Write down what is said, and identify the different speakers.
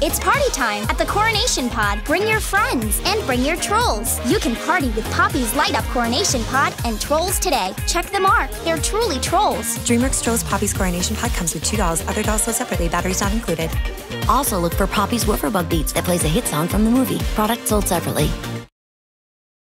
Speaker 1: It's party time at the Coronation Pod. Bring your friends and bring your trolls. You can party with Poppy's Light Up Coronation Pod and Trolls today. Check the mark. They're truly trolls.
Speaker 2: DreamWorks Trolls Poppy's Coronation Pod comes with 2 dolls. Other dolls sold separately. Batteries not included.
Speaker 3: Also look for Poppy's Woofer Bug Beats that plays a hit song from the movie. Product sold separately.